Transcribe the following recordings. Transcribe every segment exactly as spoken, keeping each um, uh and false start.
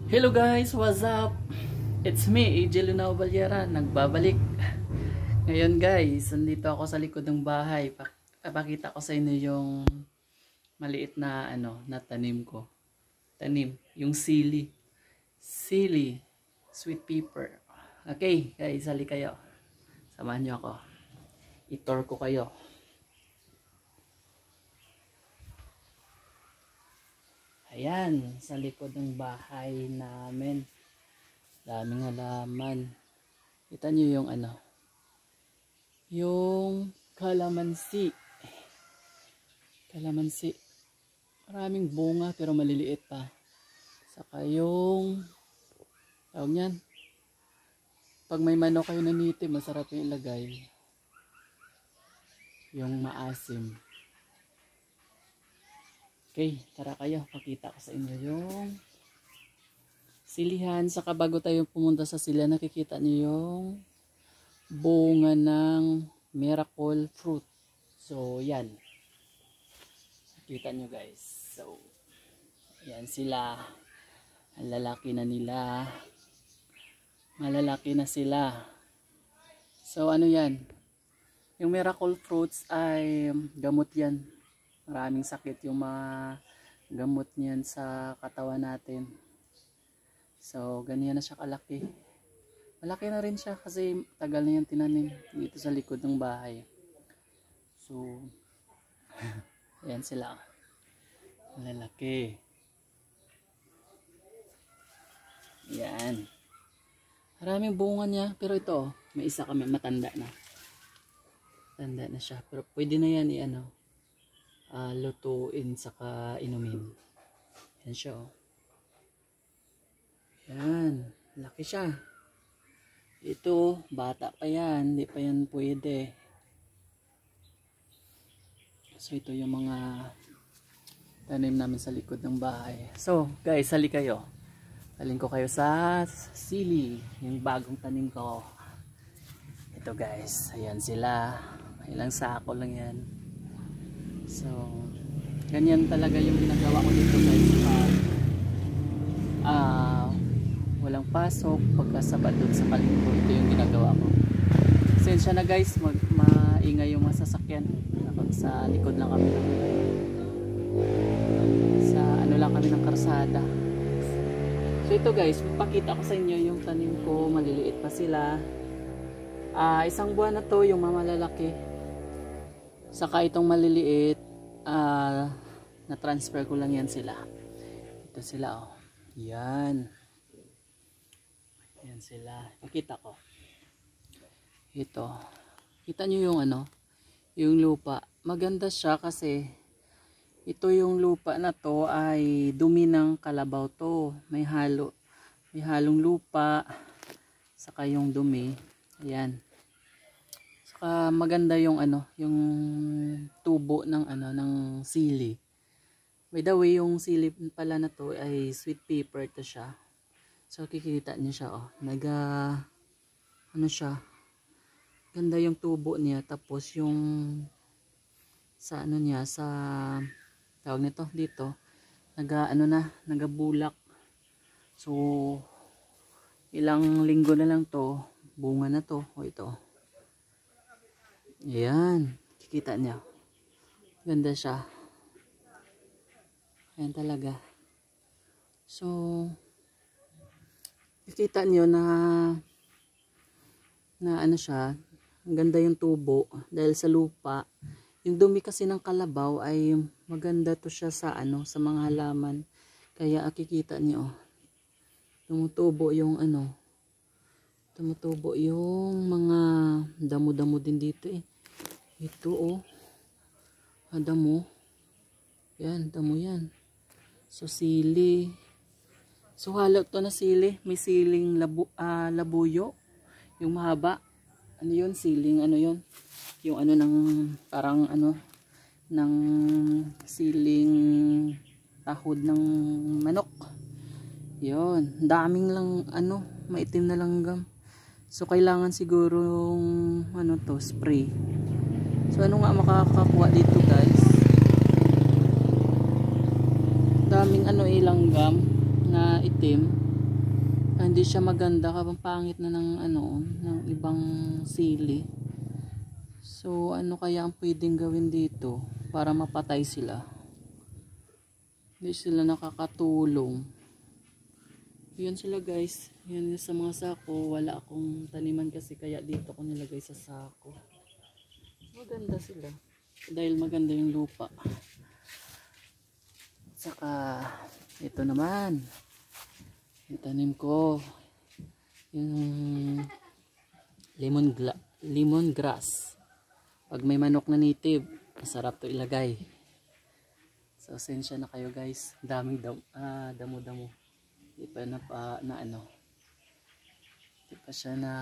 Hello guys, what's up? It's me, A J Lunao Balyera, nagbabalik. Ngayon guys, nandito ako sa likod ng bahay. Papakita ko sa inyo yung maliit na ano, na tanim ko. Tanim, yung sili. Sili, sweet pepper. Okay, guys, sali kayo. Samahan nyo ako. I-tour ko kayo. Ayan, sa likod ng bahay namin. Daming halaman. Kita nyo yung ano, yung kalamansi. Kalamansi. Maraming bunga pero maliliit pa. Saka yung, tawag nyan, pag may manok kayo naniti, masarap yung ilagay. Yung maasim. Okay, tara kayo, pakita ko sa inyo yung silihan. Saka bago tayo pumunta sa silihan, nakikita niyo yung bunga ng miracle fruit. So, yan. Nakita nyo guys. So, yan sila. Ang lalaki na nila. Malalaki na sila. So, ano yan? Yung miracle fruits ay gamot yan. Maraming sakit yung mga gamot niyan sa katawan natin. So, ganyan na siya kalaki. Malaki na rin siya kasi tagal na yan tinanim dito sa likod ng bahay. So, ayan sila. Malalaki. Yan. Maraming bunga niya. Pero ito, may isa kami matanda na. Matanda na siya. Pero pwede na yan i-ano. Uh, lutuin saka inumin. Yan siya oh. Yan, laki siya. Ito, bata pa yan, hindi pa yan pwede. So ito yung mga tanim namin sa likod ng bahay. So guys, sali kayo. Salin ko kayo sa sili, yung bagong tanim ko. Ito guys, ayan sila. Ilang sako lang yan. So, ganyan talaga yung ginagawa ko dito guys. Uh, uh, walang pasok, pagkasabat doon sa kalingko, ito yung ginagawa ko. Sensya na guys, mag maingay yung masasakyan. Sa likod lang kami. Sa ano lang kami ng karsada. So ito guys, pakita ko sa inyo yung tanim ko, maliliit pa sila. Uh, isang buwan na to yung mamalalaki. Saka itong maliliit, uh, na-transfer ko lang yan sila. Ito sila oh. Yan. Yan sila. Nakita ko. Ito. Kita nyo yung ano, yung lupa. Maganda siya kasi ito yung lupa na to ay dumi ng kalabaw to. May halo. May halong lupa. Saka yung dumi. Ayan. Uh, maganda yung ano, yung tubo ng ano ng sili. By the way, yung sili pala na to ay sweet pepper to siya. So kikita niyo siya oh. Naga ano siya? Ganda yung tubo niya, tapos yung sa ano niya sa tawag nito dito, naga ano na, nagabulak. So ilang linggo na lang to, bunga na to. O ito. Ayan, kikita niya. Ganda siya. Ayan talaga. So, kikita niyo na na ano siya, ang ganda yung tubo dahil sa lupa. Yung dumi kasi ng kalabaw ay maganda to siya sa ano, sa mga halaman. Kaya kikita niyo, tumutubo yung ano, tumutubo yung mga damo-damo din dito eh. Ito oh. Ah, damo. Yan, damo yan. So sili. So halo to na sili. May siling labu, uh, labuyo. Yung mahaba. Ano yun? Siling ano yun? Yung ano ng parang ano ng siling tahod ng manok. Yun. Daming lang ano, maitim na langgam. So kailangan siguro ano to, spray. So ano nga makakakuha dito guys? Daming ano ilanggam na itim. Ah, hindi siya maganda kapag pangit na ng ano, ng ibang sili. So ano kaya ang pwedeng gawin dito para mapatay sila? Hindi sila nakakatulong. Yan sila guys. Yan sa mga sako. Wala akong taniman kasi kaya dito ko nilagay sa sako. Maganda sila. Dahil maganda yung lupa. Saka ito naman. Yung tanim ko. Yung lemon, lemon grass. Pag may manok na native, masarap to ilagay. So, sensya na kayo guys. Daming dam, ah, damo-damo. Di pa na pa, na ano. Di pa siya na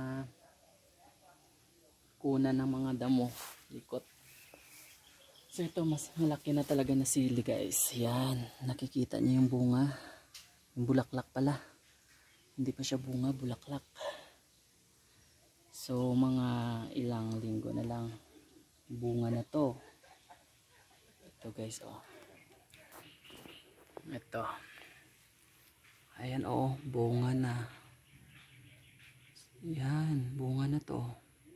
kuna ng mga damo. Likot. So, ito mas malaki na talaga na sili guys. Yan. Nakikita niyo yung bunga. Yung bulaklak pala. Hindi pa siya bunga, bulaklak. So, mga ilang linggo na lang bunga na to. Ito guys, oh. Ito. Ayan, oh, bunga na. Yan, bunga na to.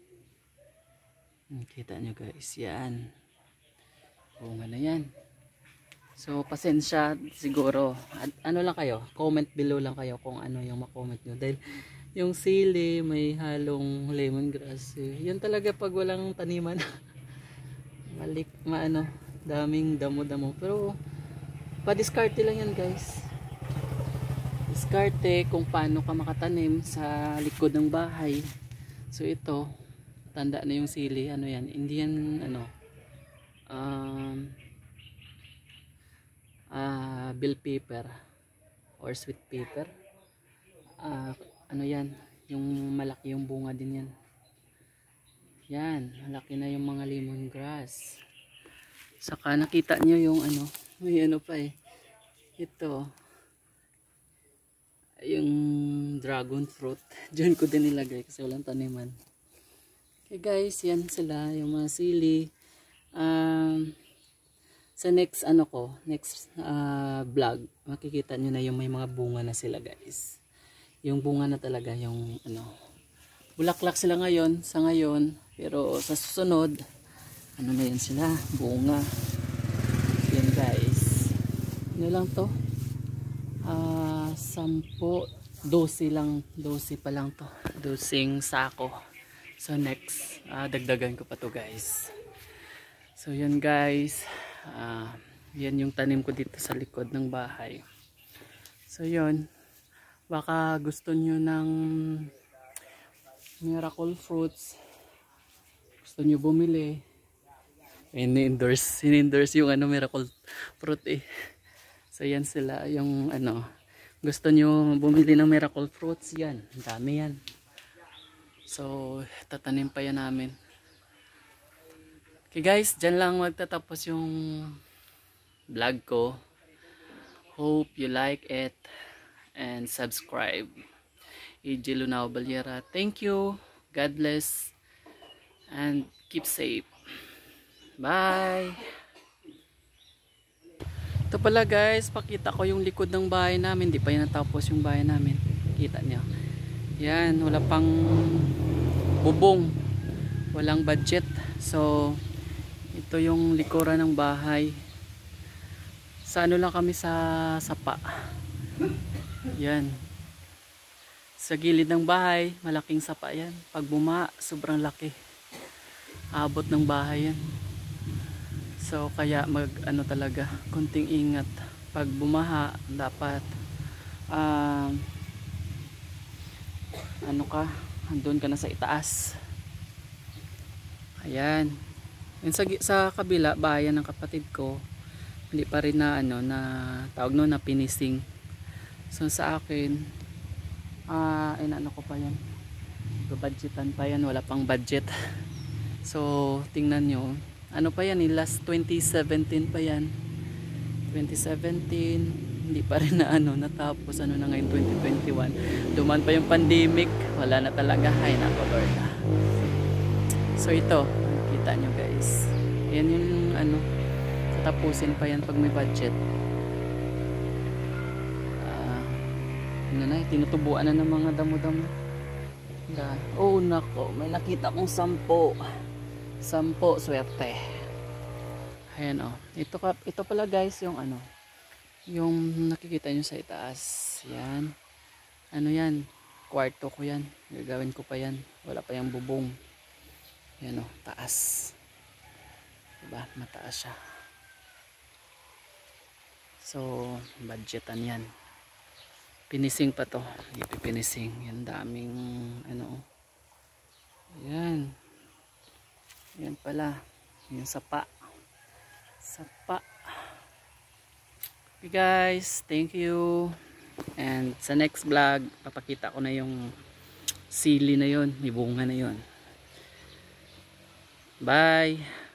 Kita nyo guys, yan. Bunga na yan. So, pasensya siguro. At, ano lang kayo, comment below lang kayo kung ano yung makomment nyo. Dahil yung sili, may halong lemongrass. Eh. Yan talaga pag walang taniman. Malik, maano, daming damo-damo. Pero, pa-discarte lang yan guys. Diskarte kung paano ka makatanim sa likod ng bahay. So, ito, tanda na yung sili. Ano yan? Indian, ano, um, uh, bell pepper or sweet pepper. Uh, ano yan? Yung malaki yung bunga din yan. Yan, malaki na yung mga lemongrass. Saka nakita nyo yung ano, may ano pa eh. Ito, yung dragon fruit. Diyan ko din nilagay kasi walang taniman. Okay guys, yan sila, yung mga sili. Um, sa next ano ko, next uh, vlog, makikita nyo na yung may mga bunga na sila guys. Yung bunga na talaga, yung ano, bulaklak sila ngayon, sa ngayon, pero sa susunod, ano na yan sila, bunga. Yan guys. Ano lang to? Ah, uh, sampo, dosi lang, dosi pa lang to. Dosing sako. So next, uh, dagdagan ko pa to guys. So yan guys, uh, yan yung tanim ko dito sa likod ng bahay. So yun, baka gusto nyo ng miracle fruits, gusto nyo bumili, in-endorse, in-endorse yung ano, miracle fruit eh. So yan sila, yung ano, gusto nyo bumili ng miracle fruits, yan, dami yan. So tatanim pa yan namin. Okay guys, dyan lang magtatapos yung vlog ko. Hope you like it and subscribe. A J Lunao Balyera. Thank you. God bless. And keep safe. Bye. Ito pala guys, pakita ko yung likod ng bahay namin. Di pa yan natapos yung bahay namin. Kita nyo. Yan, wala pang bubong. Walang budget. So, ito yung likuran ng bahay. Sa ano lang kami sa sapa. Yan. Sa gilid ng bahay, malaking sapa yan. Pag buma, sobrang laki. Abot ng bahay yan. So kaya mag ano talaga, konting ingat. Pag bumaha, dapat uh, ano ka, andun ka na sa itaas. Ayan. Yan sa, sa kabila, bayan ng kapatid ko, hindi pa rin na ano, na tawag no, na finishing. So sa akin, ah, uh, inano ko pa yan, budgetan pa yan, wala pang budget. So tingnan nyo, ano pa yan, last twenty seventeen pa yan, twenty seventeen, hindi pa rin na ano, natapos. Ano na ngayon, twenty twenty-one, duman pa yung pandemic, wala na talaga. Ay nako Lord. So ito, kita nyo guys, yan yung ano, tapusin pa yan pag may budget. Ano na, tinutubuan na ng mga damo-damo. Oh nako, may nakita kong sampo. Sampo, swerte. Ayan oh. Ito, ito pala guys yung ano, yung nakikita nyo sa itaas. Yan. Ano yan? Kwarto ko yan. Gagawin ko pa yan. Wala pa yung bubong. Yan oh, taas. Diba? Mataas siya. So, budgetan yan. Pinising pa to. Ipipinising. Yan daming ano. Yan. Yan pala. Yung sapa. Sapa. Okay guys, thank you. And sa next vlog, papakita ko na yung sili na yon, may bunga na yon. Bye.